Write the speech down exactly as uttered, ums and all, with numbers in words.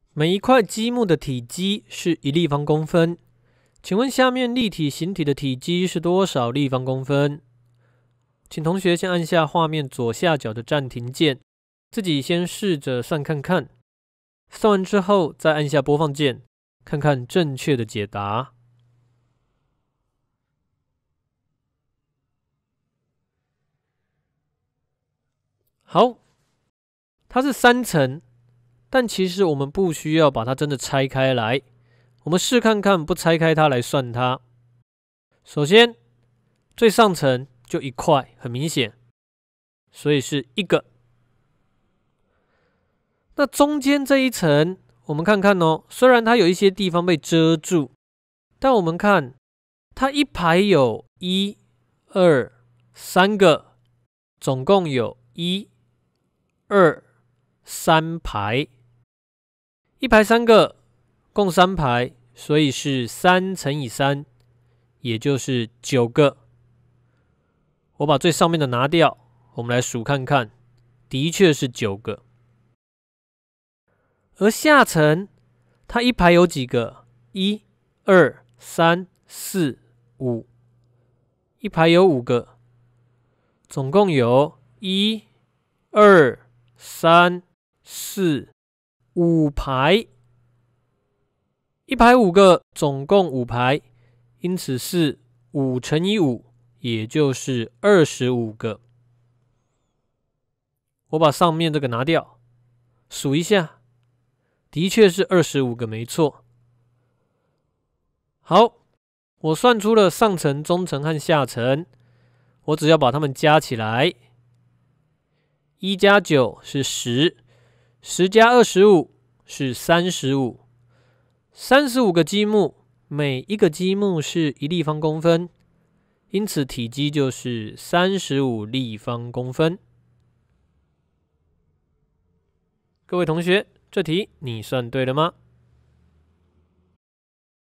每一块积木的体积是一立方公分，请问下面立体形体的体积是多少立方公分？请同学先按下画面左下角的暂停键，自己先试着算看看。算完之后再按下播放键，看看正确的解答。好，它是三层，但其实我们不需要把它真的拆开来，我们试看看不拆开它来算它。首先，最上层就一块，很明显，所以是一个。那中间这一层，我们看看哦，虽然它有一些地方被遮住，但我们看它一排有一、二、三个，总共有一、二、三排，一排三个，共三排，所以是三乘以三，也就是九个。我把最上面的拿掉，我们来数看看，的确是九个。而下层，它一排有几个？一、二、三、四、五，一排有五个，总共有一、二、三、四、五排，一排五个，总共五排，因此是五乘以五，也就是二十五个。我把上面这个拿掉，数一下。的确是二十五个，没错。好，我算出了上层、中层和下层，我只要把它们加起来，一加九是十，十加二十五是三十五，三十五个积木，每一个积木是一立方公分，因此体积就是三十五立方公分。各位同学，这题你算对了吗？